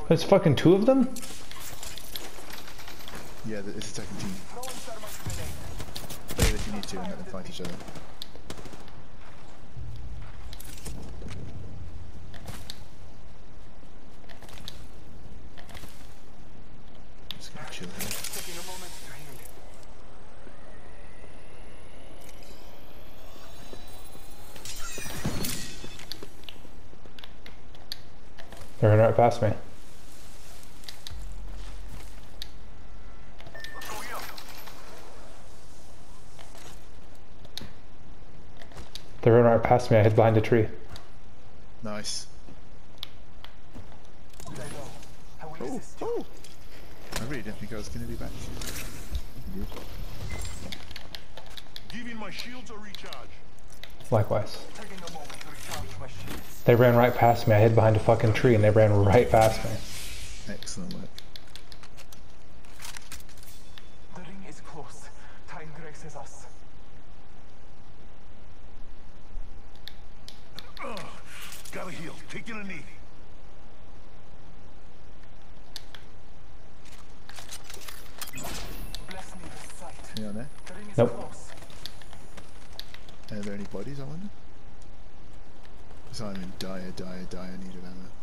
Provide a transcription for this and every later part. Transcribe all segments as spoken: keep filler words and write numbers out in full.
There's fucking two of them? Yeah, it's a second team. Play it if you need to and let them fight each other. Just gonna chill here. They're running right past me. They're running right past me. I hid behind a tree. Nice. Oh, oh! I really didn't think I was going to be back. Giving my shields a recharge. Likewise. They ran right past me. I hid behind a fucking tree and they ran right past me. Excellent work. The ring is close. Time graces us. Ugh, gotta heal. Taking a knee. Bless me with sight. You on there? The ring is Nope. close. Are there any bodies, I wonder? Because I'm in dire, dire, dire need of ammo.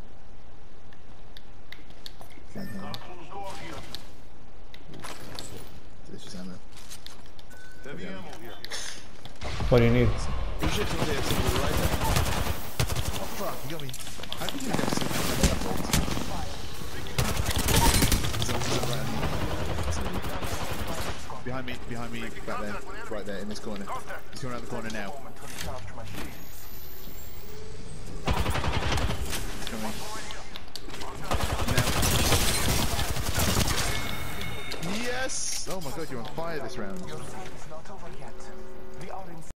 Can't heal. Close door here. This is ammo. Heavy Yeah. ammo here. What do you need? Oh shit, somebody there, somebody right there. Oh fuck, you got me. How did you get so Behind me, behind me, back there, right there, in this corner. He's going around the corner now. Moment to recharge my shields. He's coming. Now. Yes! Oh my god, you're on fire this round. Your time is not over yet. We are in